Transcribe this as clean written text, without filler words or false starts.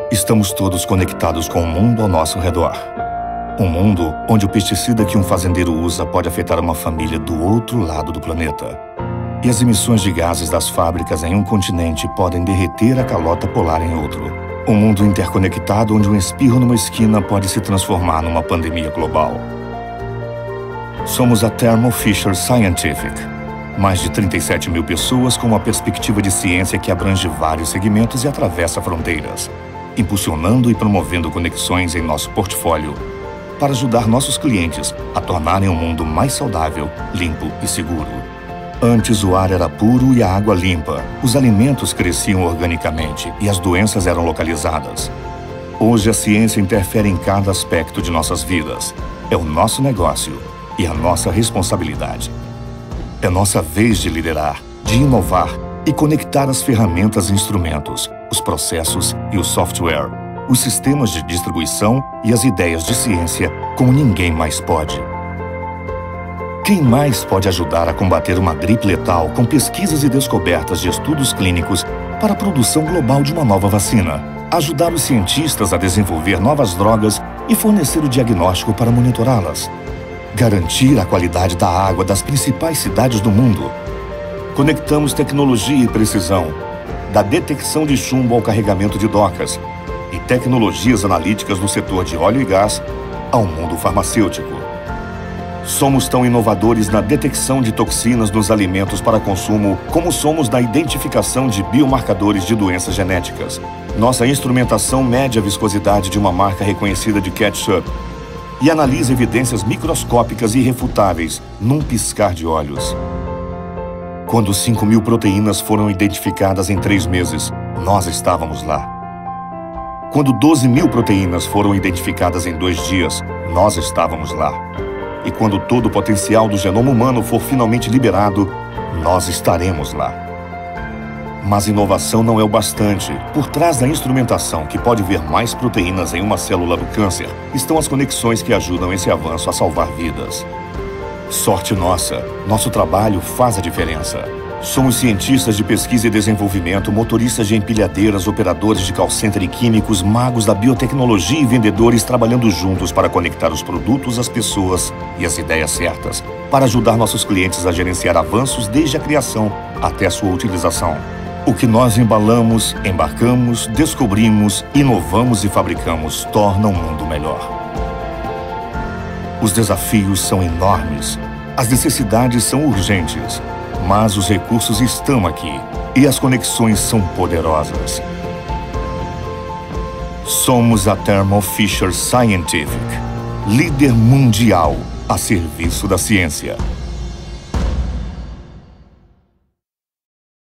Estamos todos conectados com o mundo ao nosso redor. Um mundo onde o pesticida que um fazendeiro usa pode afetar uma família do outro lado do planeta. E as emissões de gases das fábricas em um continente podem derreter a calota polar em outro. Um mundo interconectado onde um espirro numa esquina pode se transformar numa pandemia global. Somos a Thermo Fisher Scientific. Mais de 37 mil pessoas com uma perspectiva de ciência que abrange vários segmentos e atravessa fronteiras, impulsionando e promovendo conexões em nosso portfólio para ajudar nossos clientes a tornarem o mundo mais saudável, limpo e seguro. Antes o ar era puro e a água limpa, os alimentos cresciam organicamente e as doenças eram localizadas. Hoje a ciência interfere em cada aspecto de nossas vidas. É o nosso negócio e a nossa responsabilidade. É nossa vez de liderar, de inovar e conectar as ferramentas e instrumentos, os processos e o software, os sistemas de distribuição e as ideias de ciência como ninguém mais pode. Quem mais pode ajudar a combater uma gripe letal com pesquisas e descobertas de estudos clínicos para a produção global de uma nova vacina? Ajudar os cientistas a desenvolver novas drogas e fornecer o diagnóstico para monitorá-las? Garantir a qualidade da água das principais cidades do mundo? Conectamos tecnologia e precisão, da detecção de chumbo ao carregamento de docas, e tecnologias analíticas no setor de óleo e gás ao mundo farmacêutico. Somos tão inovadores na detecção de toxinas nos alimentos para consumo como somos na identificação de biomarcadores de doenças genéticas. Nossa instrumentação mede a viscosidade de uma marca reconhecida de ketchup e analisa evidências microscópicas irrefutáveis num piscar de olhos. Quando 5.000 proteínas foram identificadas em 3 meses, nós estávamos lá. Quando 12.000 proteínas foram identificadas em 2 dias, nós estávamos lá. E quando todo o potencial do genoma humano for finalmente liberado, nós estaremos lá. Mas inovação não é o bastante. Por trás da instrumentação que pode ver mais proteínas em uma célula do câncer, estão as conexões que ajudam esse avanço a salvar vidas. Sorte nossa, nosso trabalho faz a diferença. Somos cientistas de pesquisa e desenvolvimento, motoristas de empilhadeiras, operadores de call center e químicos, magos da biotecnologia e vendedores trabalhando juntos para conectar os produtos, as pessoas e as ideias certas, para ajudar nossos clientes a gerenciar avanços desde a criação até a sua utilização. O que nós embalamos, embarcamos, descobrimos, inovamos e fabricamos torna o mundo melhor. Os desafios são enormes, as necessidades são urgentes, mas os recursos estão aqui e as conexões são poderosas. Somos a Thermo Fisher Scientific, líder mundial a serviço da ciência.